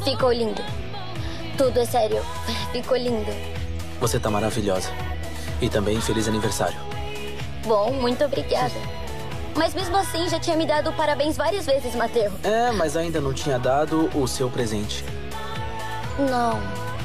Ficou lindo. Tudo é sério. Ficou lindo. Você tá maravilhosa. E também feliz aniversário. Bom, muito obrigada. Mas mesmo assim, já tinha me dado parabéns várias vezes, Mateu. É, mas ainda não tinha dado o seu presente. Não.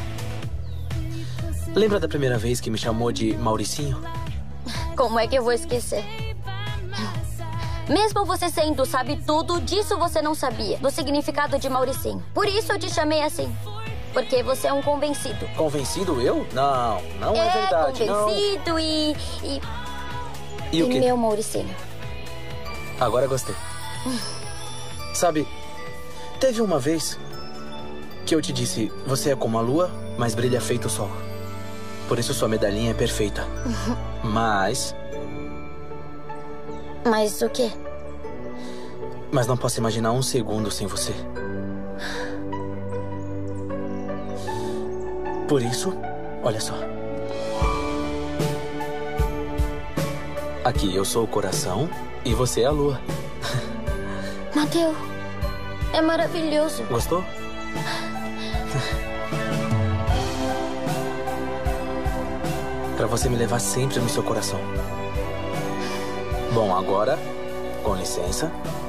Lembra da primeira vez que me chamou de Mauricinho? Como é que eu vou esquecer? Mesmo você sendo sabe tudo, disso você não sabia. Do significado de Mauricinho. Por isso eu te chamei assim. Porque você é um convencido. Convencido eu? Não, não é verdade. Convencido não. E o quê? meu Mauricinho. Agora gostei. Sabe, teve uma vez que eu te disse, você é como a lua, mas brilha feito o sol. Por isso sua medalhinha é perfeita. Mas o quê? Mas não posso imaginar um segundo sem você. Por isso, olha só. Aqui eu sou o coração e você é a lua. Mateu, é maravilhoso. Gostou? Pra você me levar sempre no seu coração. Bom, agora, com licença.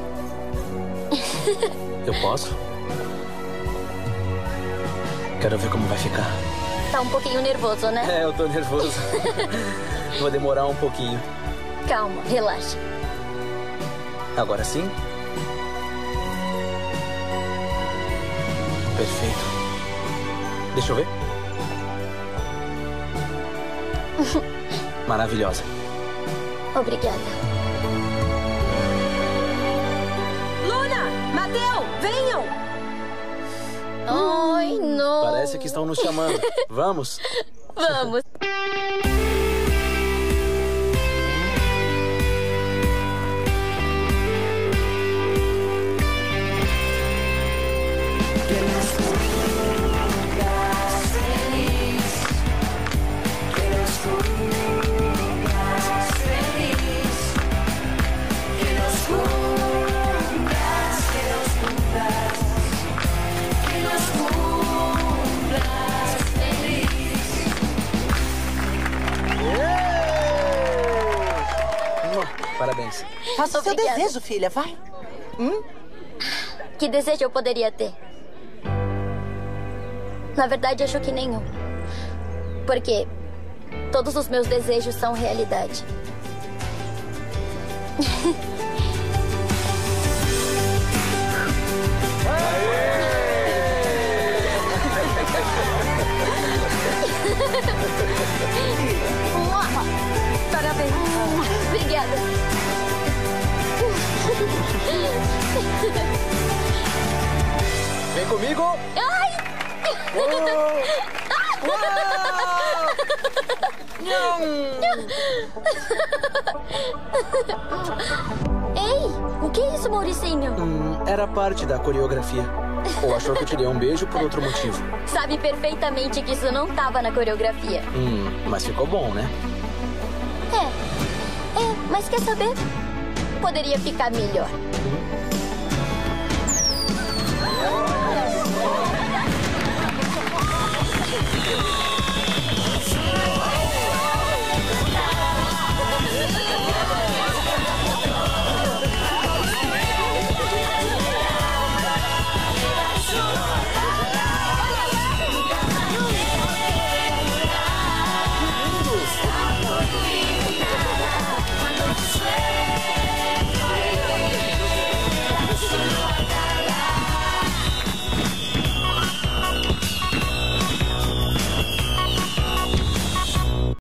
Eu posso? Quero ver como vai ficar. Tá um pouquinho nervoso, né? É, eu tô nervoso. Vou demorar um pouquinho. Calma, relaxa. Agora sim? Perfeito. Deixa eu ver. Maravilhosa. Obrigada. Luna! Mateu! Venham! Ai, não. Parece que estão nos chamando. Vamos? Vamos. Parabéns. Faça o seu desejo, filha, vai. Que desejo eu poderia ter? Na verdade, acho que nenhum. Porque todos os meus desejos são realidade. Parabéns. Obrigada. Vem comigo. Ai! Ei, o que é isso, Mauricinho? Era parte da coreografia. Ou achou que eu te dei um beijo por outro motivo? Sabe perfeitamente que isso não estava na coreografia. Mas ficou bom, né? Mas quer saber? Poderia ficar melhor.